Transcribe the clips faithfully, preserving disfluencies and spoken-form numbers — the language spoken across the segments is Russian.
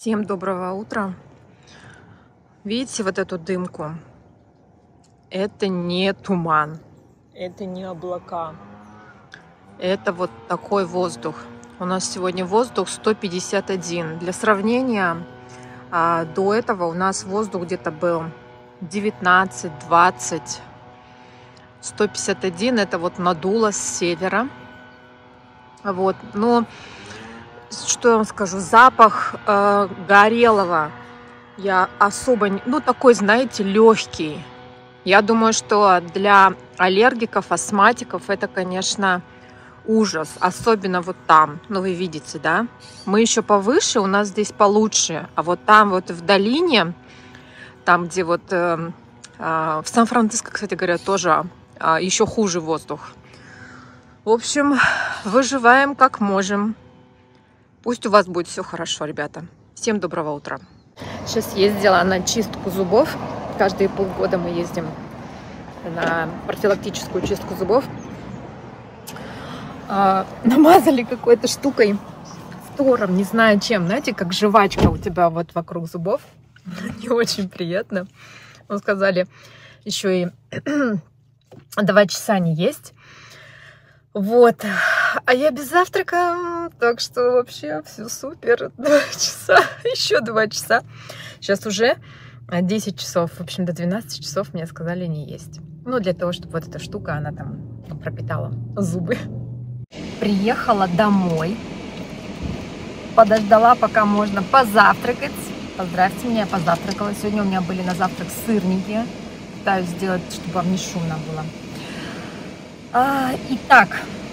Всем доброго утра. Видите вот эту дымку? Это не туман, это не облака. Это вот такой воздух. У нас сегодня воздух сто пятьдесят один. Для сравнения, до этого у нас воздух где-то был девятнадцать двадцать. сто пятьдесят один это вот надуло с севера. Вот, но что я вам скажу, запах э, горелого я особо, ну такой, знаете, легкий. Я думаю, что для аллергиков, астматиков это, конечно, ужас, особенно вот там, ну вы видите, да? Мы еще повыше, у нас здесь получше, а вот там вот в долине, там где вот э, э, в Сан-Франциско, кстати говоря, тоже э, еще хуже воздух. В общем, выживаем как можем. Пусть у вас будет все хорошо, ребята. Всем доброго утра. Сейчас ездила на чистку зубов. Каждые полгода мы ездим на профилактическую чистку зубов. А, намазали какой-то штукой, фтором, не знаю чем. Знаете, как жвачка у тебя вот вокруг зубов. Не очень приятно. Ну, сказали, еще и два часа не есть. Вот, а я без завтрака, так что вообще все супер. Два часа, еще два часа. Сейчас уже десять часов, в общем, до двенадцати часов мне сказали не есть. Ну, для того, чтобы вот эта штука, она там пропитала зубы. Приехала домой, подождала, пока можно позавтракать. Поздравьте меня, я позавтракала. Сегодня у меня были на завтрак сырники. Пытаюсь сделать, чтобы вам не шумно было. А, итак,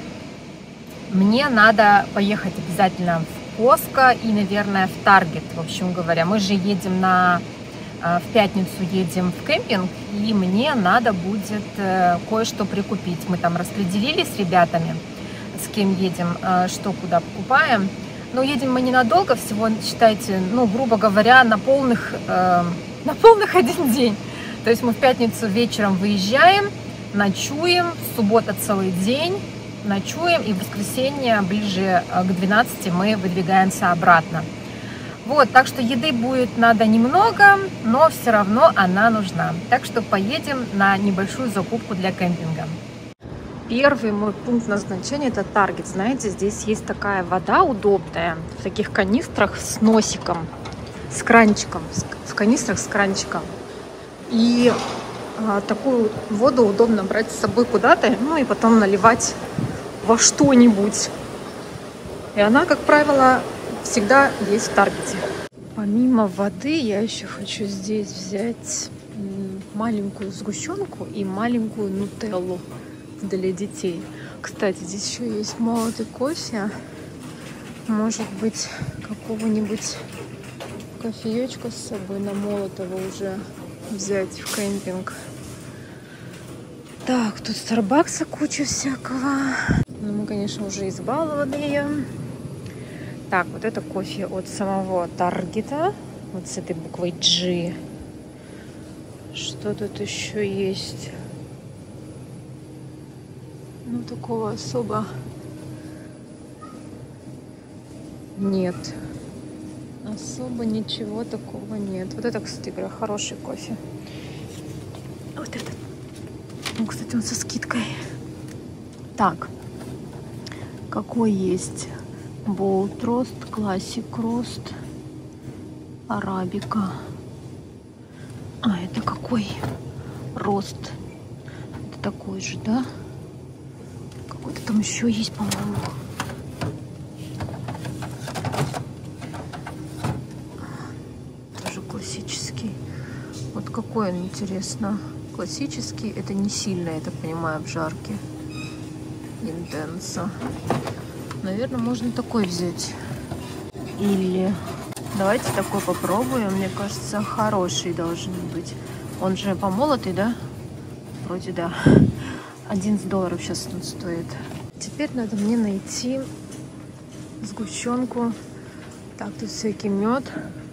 мне надо поехать обязательно в Коско и, наверное, в Таргет. В общем говоря, мы же едем на, в пятницу едем в кемпинг, и мне надо будет кое-что прикупить. Мы там распределились с ребятами, с кем едем, что куда покупаем. Но едем мы ненадолго, всего, считайте, ну, грубо говоря, на полных, на полных один день. То есть мы в пятницу вечером выезжаем, ночуем, суббота целый день, ночуем, и в воскресенье ближе к двенадцати мы выдвигаемся обратно. Вот, так что еды будет надо немного, но все равно она нужна. Так что поедем на небольшую закупку для кемпинга. Первый мой пункт назначения — это Таргет. Знаете, здесь есть такая вода удобная, в таких канистрах с носиком, с кранчиком, в канистрах с кранчиком. И такую воду удобно брать с собой куда-то, ну и потом наливать во что-нибудь. И она, как правило, всегда есть в Таргете. Помимо воды я еще хочу здесь взять маленькую сгущенку и маленькую нутеллу для детей. Кстати, здесь еще есть молотый кофе. Может быть, какого-нибудь кофеечка с собой намолотого уже взять в кемпинг. Так, тут Старбакса куча всякого. Ну, мы, конечно, уже избалованные. Так, вот это кофе от самого Таргета. Вот с этой буквой G. Что тут еще есть? Ну, такого особо нет. Особо ничего такого нет. Вот это, кстати говоря, хороший кофе. Вот этот. Ну, кстати, он со скидкой. Так. Какой есть? Болт рост, классик рост, арабика. А, это какой? Рост. Это такой же, да? Какой-то там еще есть, по-моему. Тоже классический. Вот какой он, интересно. Классический, это не сильно, я так понимаю, обжарки. Интенса. Наверное, можно такой взять. Или давайте такой попробуем. Мне кажется, хороший должен быть. Он же помолотый, да? Вроде да. одиннадцать долларов сейчас он стоит. Теперь надо мне найти сгущенку. Так, тут всякий мед.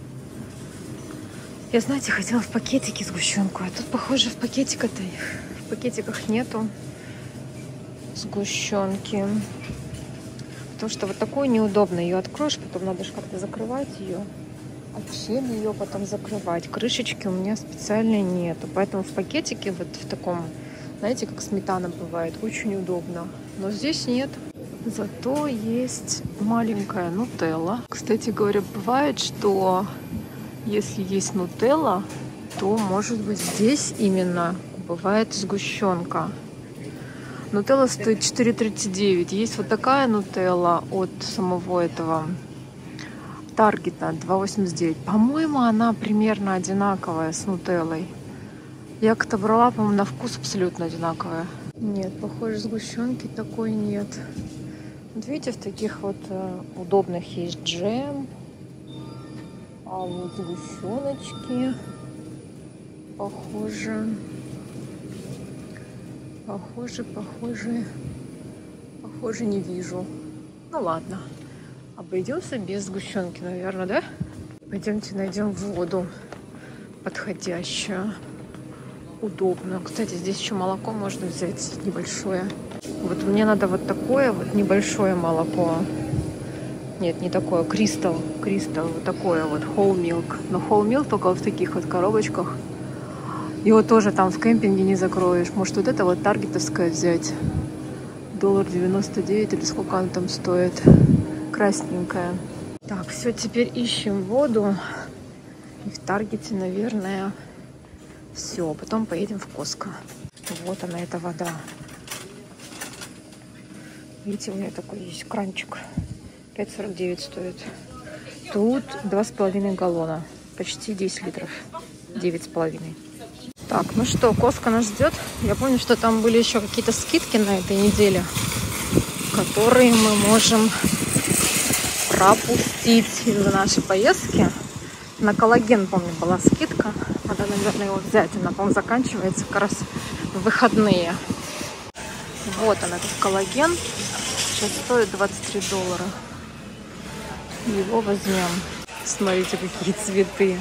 Я, знаете, хотела в пакетике сгущенку, а тут, похоже, в пакетиках-то в пакетиках нету сгущенки. Потому что вот такую неудобно. Ее откроешь, потом надо же как-то закрывать ее. А чем ее потом закрывать? Крышечки у меня специальной нету. Поэтому в пакетике, вот в таком, знаете, как сметана бывает, очень удобно. Но здесь нет. Зато есть маленькая нутелла. Кстати говоря, бывает, что если есть нутелла, то, может быть, здесь именно бывает сгущенка. Нутелла стоит четыре тридцать девять. Есть вот такая нутелла от самого этого Таргета два восемьдесят девять. По-моему, она примерно одинаковая с нутеллой. Я как-то брала, по-моему, на вкус абсолютно одинаковая. Нет, похоже, сгущенки такой нет. Вот видите, в таких вот э, удобных есть джем. А вот сгущеночки, похоже, похоже, похоже, похоже, не вижу. Ну ладно, обойдемся без сгущенки, наверное, да? Пойдемте найдем воду подходящую, удобную. Кстати, здесь еще молоко можно взять небольшое. Вот мне надо вот такое вот небольшое молоко. Нет, не такое, Кристалл, Кристалл, вот такое вот, whole milk. Но whole milk только в таких вот коробочках. Его тоже там в кемпинге не закроешь. Может, вот это вот таргетовское взять. Доллар девяносто девять или сколько оно там стоит. Красненькая. Так, все, теперь ищем воду. И в Таргете, наверное, все. Потом поедем в Костко. Вот она, эта вода. Видите, у меня такой есть кранчик. пять сорок девять стоит. Тут два с половиной галлона. Почти десять литров. девять с половиной. Так, ну что, Костко нас ждет. Я помню, что там были еще какие-то скидки на этой неделе, которые мы можем пропустить из-за нашей поездки. На коллаген, помню, была скидка. Надо, наверное, его взять. Она, по-моему, заканчивается как раз в выходные. Вот он, этот коллаген. Сейчас стоит двадцать три доллара. Его возьмем. Смотрите, какие цветы.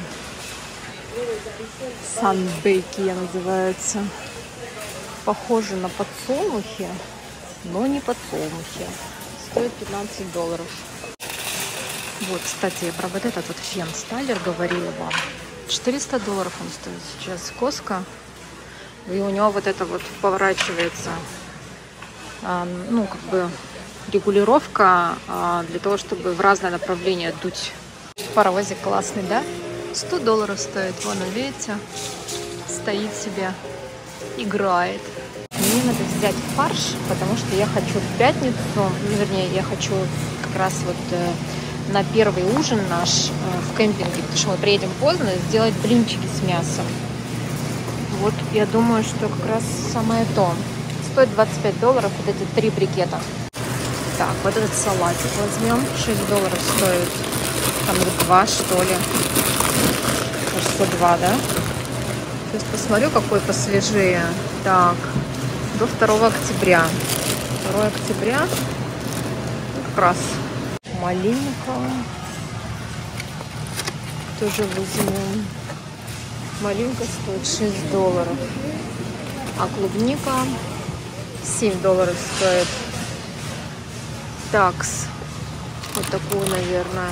Санбейки называются. Похожи на подсолнухи, но не подсолнухи. Стоит пятнадцать долларов. Вот, кстати, я про вот этот вот фен Стайлер говорила вам. четыреста долларов он стоит сейчас. Костко. И у него вот это вот поворачивается, а, ну, как бы регулировка а, для того, чтобы в разное направление дуть. Паровозик классный, да? сто долларов стоит. Вон, видите? Стоит себе, играет. Мне надо взять фарш, потому что я хочу в пятницу, ну, вернее, я хочу как раз вот э, на первый ужин наш э, в кемпинге, потому что мы приедем поздно, сделать блинчики с мясом. Вот, я думаю, что как раз самое то. Стоит двадцать пять долларов вот эти три брикета. Так, вот этот салатик возьмем. шесть долларов стоит. Там два, что ли. Кажется, два, да? Сейчас посмотрю, какой посвежее. Так, до второго октября. второго октября. Как раз малинка. Тоже возьмем. Малинка стоит шесть долларов. А клубника семь долларов стоит. Такс. Вот такую, наверное.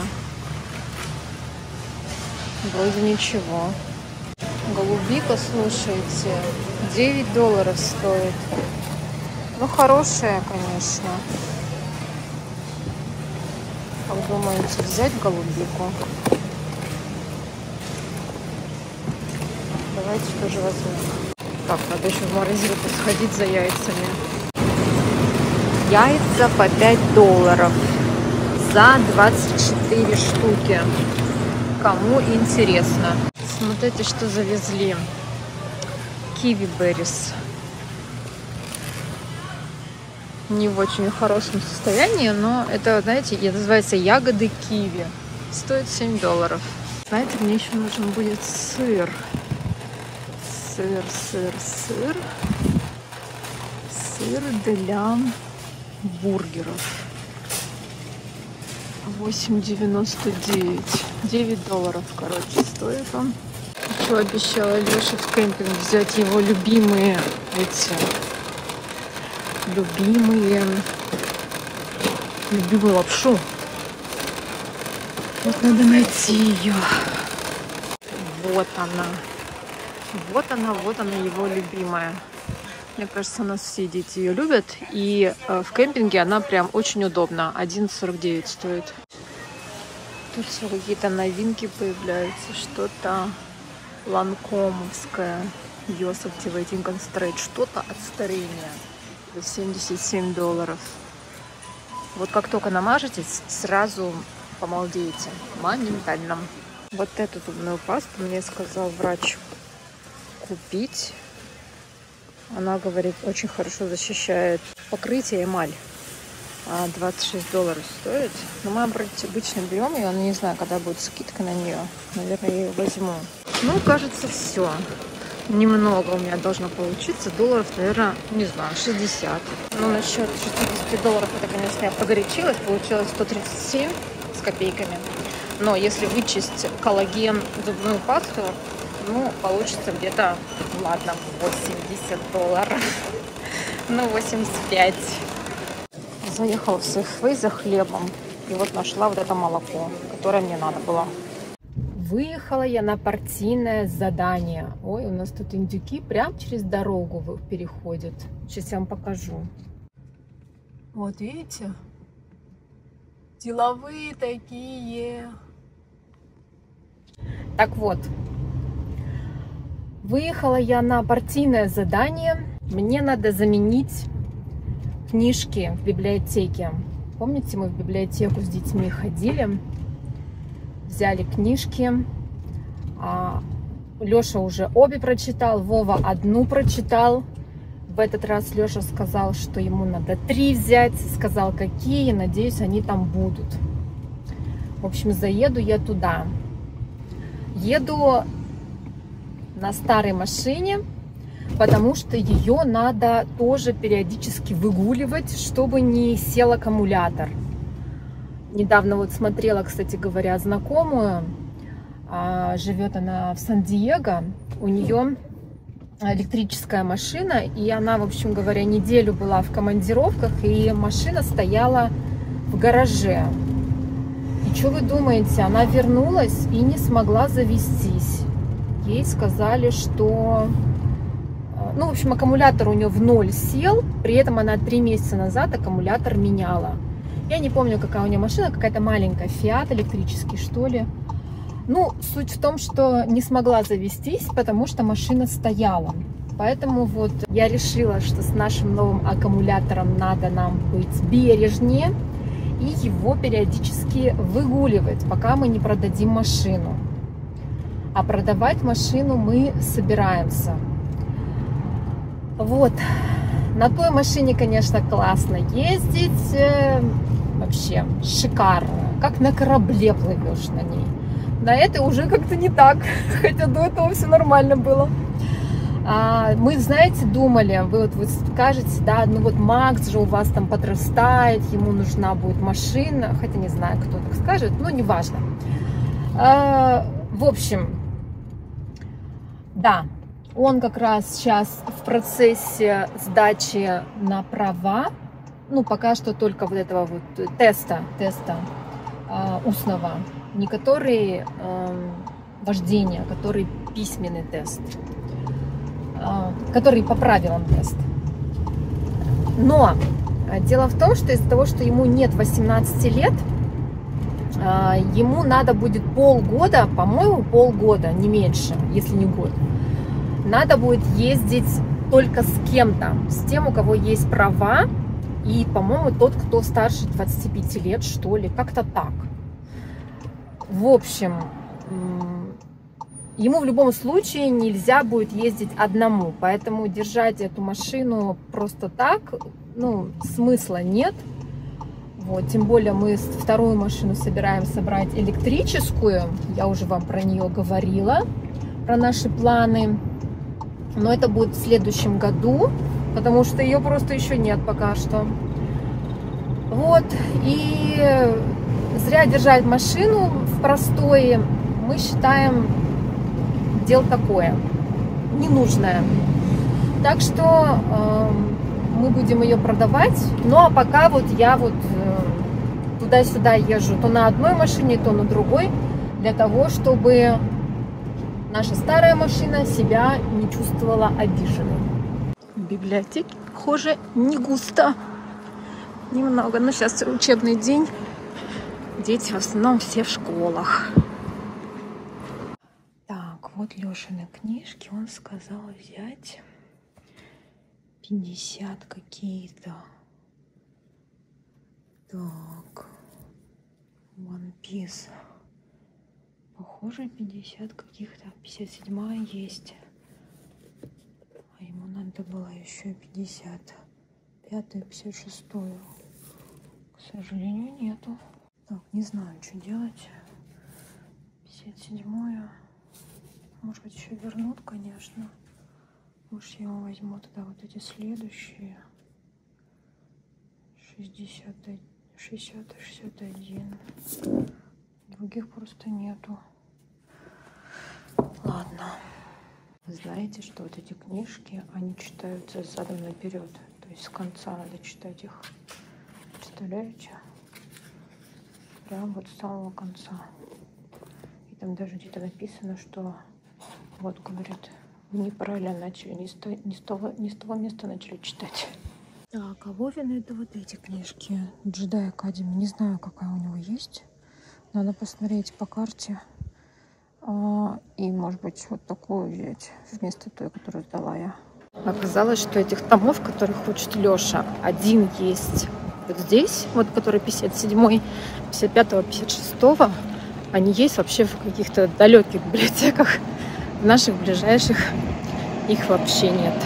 Вроде ничего. Голубика, слушайте, девять долларов стоит. Ну, хорошая, конечно. Как думаете, взять голубику? Давайте тоже возьмем. Так, надо еще в морозилку сходить за яйцами. Яйца по пять долларов за двадцать четыре штуки. Кому интересно. Смотрите, что завезли. Киви беррис. Не в очень хорошем состоянии, но это, знаете, называется ягоды киви. Стоит семь долларов. Знаете, мне еще нужен будет сыр. Сыр, сыр, сыр. Сыр для бургеров. восемь девяносто девять. девять долларов, короче, стоит он. Еще обещала Леше в кемпинг взять его любимые эти любимые любимую лапшу. Вот надо найти ее. Вот она. Вот она, вот она, его любимая. Мне кажется, у нас все дети ее любят. И э, в кемпинге она прям очень удобна. одиннадцать сорок девять стоит. Тут все какие-то новинки появляются. Что-то ланкомовское. Йос Activating Concentrate. Что-то от старения. За семьдесят семь долларов. Вот как только намажетесь, сразу помолодеете. Моментально. Вот эту зубную пасту мне сказал врач купить. Она, говорит, очень хорошо защищает покрытие, эмаль. двадцать шесть долларов стоит. Но мы обычно берем ее, но не знаю, когда будет скидка на нее. Наверное, я ее возьму. Ну, кажется, все. Немного у меня должно получиться. Долларов, наверное, не знаю, шестьдесят. Ну, насчет шестидесяти долларов, это, конечно, я погорячилась. Получилось сто тридцать семь с копейками. Но если вычесть коллаген, зубную пасту, ну, получится где-то, ладно, восемьдесят долларов. Ну, восемьдесят пять. Заехала в Safeway за хлебом. И вот нашла вот это молоко, которое мне надо было. Выехала я на партийное задание. Ой, у нас тут индюки прям через дорогу переходят. Сейчас я вам покажу. Вот видите? Деловые такие. Так вот. Выехала я на партийное задание. Мне надо заменить книжки в библиотеке. Помните, мы в библиотеку с детьми ходили? Взяли книжки. Леша уже обе прочитал, Вова одну прочитал. В этот раз Леша сказал, что ему надо три взять. Сказал, какие. Надеюсь, они там будут. В общем, заеду я туда. Еду на старой машине, потому что ее надо тоже периодически выгуливать, чтобы не сел аккумулятор. Недавно вот смотрела, кстати говоря, знакомую, живет она в Сан-Диего, у нее электрическая машина, и она, в общем говоря, неделю была в командировках, и машина стояла в гараже. И что вы думаете, она вернулась и не смогла завестись. Ей сказали, что... Ну, в общем, аккумулятор у нее в ноль сел, при этом она три месяца назад аккумулятор меняла. Я не помню, какая у нее машина, какая-то маленькая, Фиат электрический, что ли. Ну, суть в том, что не смогла завестись, потому что машина стояла. Поэтому вот я решила, что с нашим новым аккумулятором надо нам быть бережнее и его периодически выгуливать, пока мы не продадим машину. А продавать машину мы собираемся. Вот. На той машине, конечно, классно ездить. Вообще шикарно. Как на корабле плывешь на ней. На этой уже как-то не так. Хотя до этого все нормально было. А, мы, знаете, думали, вы вот вы скажете, да, ну вот Макс же у вас там подрастает, ему нужна будет машина. Хотя не знаю, кто так скажет, но неважно. А, в общем, да. Он как раз сейчас в процессе сдачи на права. Ну, пока что только вот этого вот теста, теста э, устного. Не который э, вождения, а который письменный тест. Э, который по правилам тест. Но э, дело в том, что из-за того, что ему нет восемнадцати лет, э, ему надо будет полгода, по-моему, полгода, не меньше, если не год. Надо будет ездить только с кем-то, с тем, у кого есть права, и, по-моему, тот, кто старше двадцати пяти лет, что ли, как-то так. В общем, ему в любом случае нельзя будет ездить одному, поэтому держать эту машину просто так, ну, смысла нет. Вот, тем более мы вторую машину собираемся брать электрическую, я уже вам про нее говорила, про наши планы. Но это будет в следующем году, потому что ее просто еще нет пока что. Вот, и зря держать машину в простое, мы считаем, дело такое, ненужное. Так что э, мы будем ее продавать. Ну, а пока вот я вот э, туда-сюда езжу то на одной машине, то на другой, для того, чтобы наша старая машина себя не чувствовала обиженной. В библиотеке, похоже, не густо. Немного. Но сейчас учебный день. Дети в основном все в школах. Так, вот Лешины книжки. Он сказал взять пятьдесят какие-то. Так. One Piece. Похоже, пятьдесят каких-то. пятьдесят седьмая есть. А ему надо было еще пятьдесят пятую, пятьдесят шестую. К сожалению, нету. Так, не знаю, что делать. пятьдесят седьмую. Может быть, еще вернут, конечно. Может, я его возьму тогда вот эти следующие. шестьдесят, шестьдесят, шестьдесят один. Других просто нету. Ладно. Вы знаете, что вот эти книжки, они читаются задом наперед. То есть с конца надо читать их. Представляете? Прям вот с самого конца. И там даже где-то написано, что вот, говорит, вы неправильно начали, не с, то, не, с того, не с того места начали читать. Так, а Вовины это вот эти книжки. Джедай Академи. Не знаю, какая у него есть. Надо посмотреть по карте. А, и, может быть, вот такую взять вместо той, которую сдала я. Оказалось, что этих томов, которые хочет Леша, один есть вот здесь, вот который пятьдесят седьмой, пятьдесят пятого, пятьдесят шестого, они есть вообще в каких-то далеких библиотеках. В наших ближайших их вообще нет.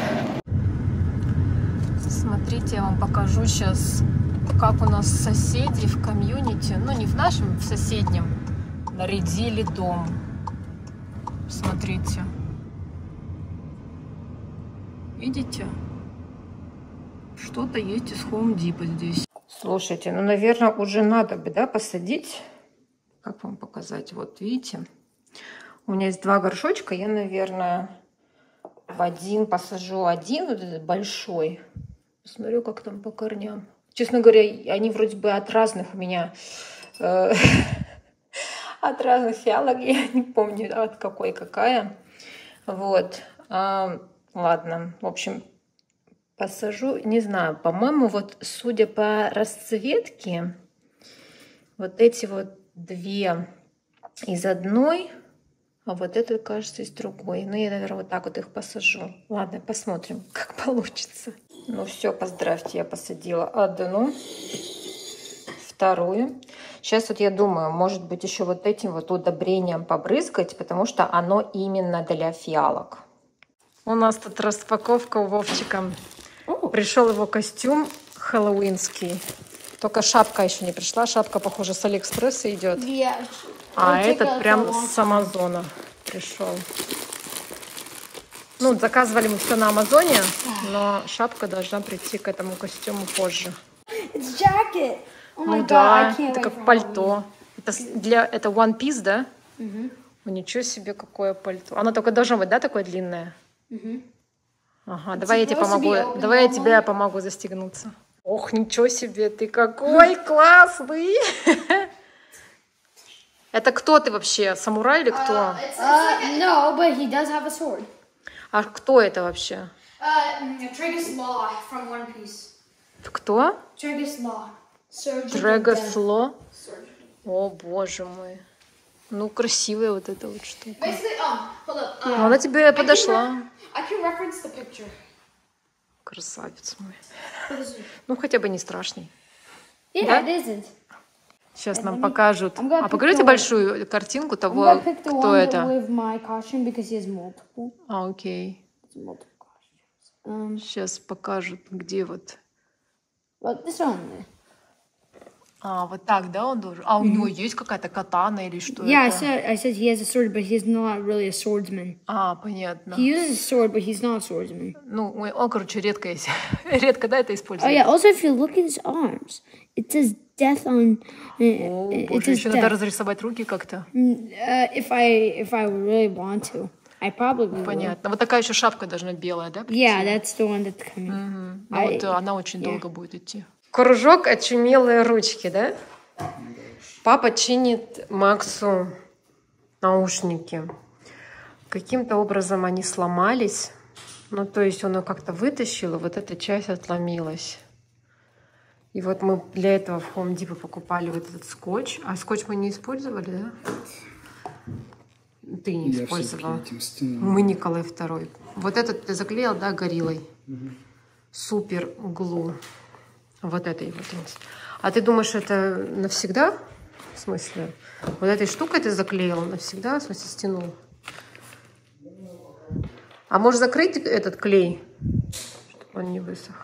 Смотрите, я вам покажу сейчас, как у нас соседи в комьюнити, ну не в нашем, в соседнем, нарядили дом. Смотрите. Видите? Что-то есть из Home Depot здесь. Слушайте, ну, наверное, уже надо бы, да, посадить. Как вам показать? Вот, видите? У меня есть два горшочка. Я, наверное, в один посажу один, вот этот большой. Посмотрю, как там по корням. Честно говоря, они вроде бы от разных у меня... Э, от разных фиалок. Я не помню, от какой какая. Вот. А, ладно. В общем, посажу. Не знаю. По-моему, вот судя по расцветке, вот эти вот две из одной, а вот это, кажется, из другой. Ну, я, наверное, вот так вот их посажу. Ладно, посмотрим, как получится. Ну, все, поздравьте, я посадила одну, вторую. Сейчас вот я думаю, может быть, еще вот этим вот удобрением побрызгать, потому что оно именно для фиалок. У нас тут распаковка у Вовчика. Пришел его костюм хэллоуинский. Только шапка еще не пришла. Шапка, похоже, с Алиэкспресса идет. Yeah. А этот прям с Амазона пришел. Ну, заказывали мы все на Амазоне, но шапка должна прийти к этому костюму позже. It's jacket. Oh ну God, да, это как пальто. Это, для, это One Piece, да? Mm-hmm. Ну, ничего себе, какое пальто. Оно только должно быть, да, такое длинное? Mm-hmm. Ага, It's давай я тебе помогу. Давай я тебе помогу застегнуться. Ох, ничего себе, ты какой классный! Это кто ты вообще? Самурай или кто? No, but he does have a sword. А кто это вообще? Tragus Law from One Piece. Кто? Tragus Law. Tragus Law? О, боже мой. Ну, красивая вот эта вот штука. Ну, она тебе подошла. Красавец мой. Ну, хотя бы не страшный. Yeah, да? it isn't. Сейчас нам покажут. А покажите большую картинку того, кто это. А, окей. Сейчас покажут, где вот. А, вот так, да, он должен? А у него есть какая-то катана или что Yeah, это? I said, I said he has a sword, but he's not really a swordsman. А, понятно. He uses a sword, but he's not a swordsman. Ну, он, короче, редко есть. Редко, да, это использует? Oh, yeah. Also, if you look at his arms, it says death on... О, боже, еще надо разрисовать руки как-то. Uh, if I if I really want to, I probably Понятно. Will. Вот такая еще шапка должна быть белая, да? Yeah, that's the one that's coming. Mm-hmm. Ну, I, вот она очень yeah. долго будет идти. Кружок «Очумелые ручки», да? Папа чинит Максу наушники. Каким-то образом они сломались. Ну, то есть он их как-то вытащил, и вот эта часть отломилась. И вот мы для этого в Home Depot покупали вот этот скотч. А скотч мы не использовали, да? Ты не Я использовал. этим Мы Николай второй. Вот этот ты заклеил, да, гориллой? Угу. Супер глу. Вот этой вот. А ты думаешь, это навсегда? В смысле? Вот этой штукой ты заклеил навсегда? В смысле, стянул? А можешь закрыть этот клей, чтобы он не высох?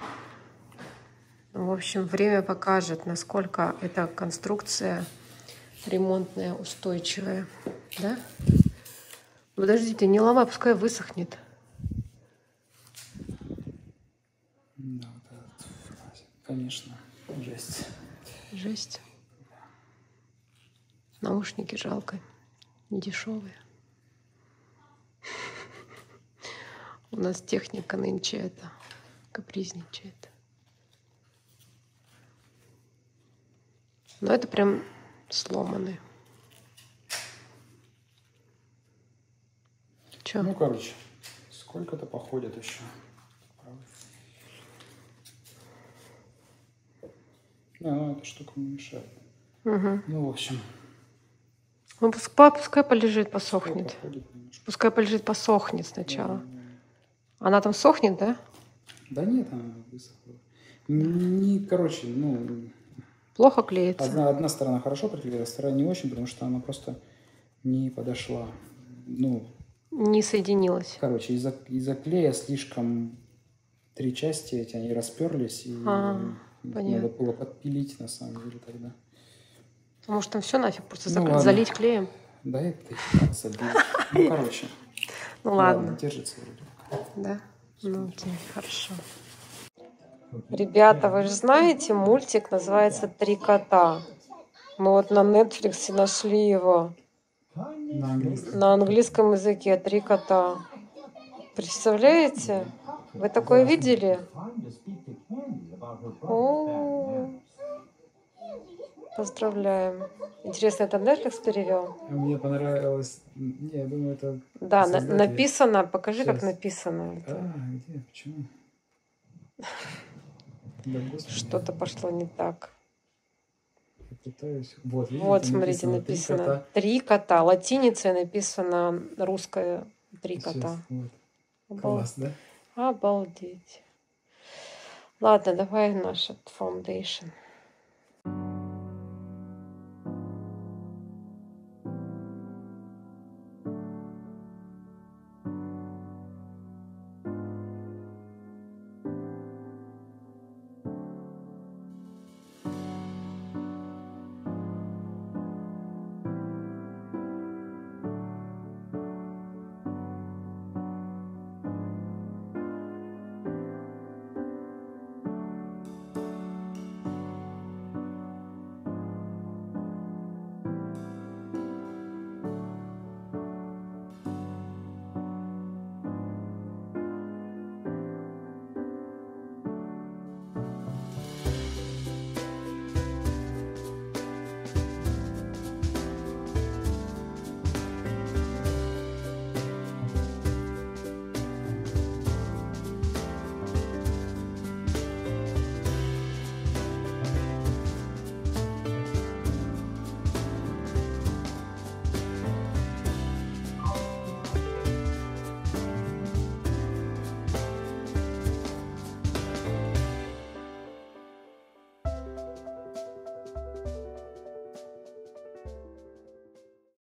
В общем, время покажет, насколько эта конструкция ремонтная, устойчивая. Да? Подождите, не ломай, пускай высохнет. Да, вот этот, конечно, жесть. Жесть. Наушники жалко, не дешевые. У нас техника нынче это капризничает. Но это прям сломанные. Чё? Ну, короче, сколько-то походит еще. Да, ну эта штука не мешает. Угу. Ну, в общем. Ну, пускай, пускай полежит, посохнет. Походит Пускай полежит, посохнет сначала. Да. Она там сохнет, да? Да нет, она высохла. Не, короче, ну... Плохо клеится. Одна, одна сторона хорошо приклеилась, вторая не очень, потому что она просто не подошла. Ну... Не соединилась. Короче, из-за из-за клея слишком три части эти, они расперлись, и а, надо было подпилить, на самом деле, тогда. Может, там все нафиг просто ну, закрыть, залить клеем? Да, это так забить. Ну, короче. Ну, ладно. Держится вроде. Да? Ну, окей, хорошо. Ребята, вы же знаете, мультик называется «Три кота». Мы вот на Netflix нашли его. На английском? На английском языке «Три кота». Представляете? Вы такое видели? О, поздравляем. Интересно, это Netflix перевел? Мне понравилось. Не, я думаю, это... Да, на написано. Покажи, Сейчас. как написано. А, где? Почему? Да, что-то пошло не так. Я пытаюсь. Вот, видите, вот смотрите, написано, написано «Три кота». Латиницей написано русское «Три Сейчас, кота». вот. Обал... Класс, да? Обалдеть. Ладно, давай наш foundation.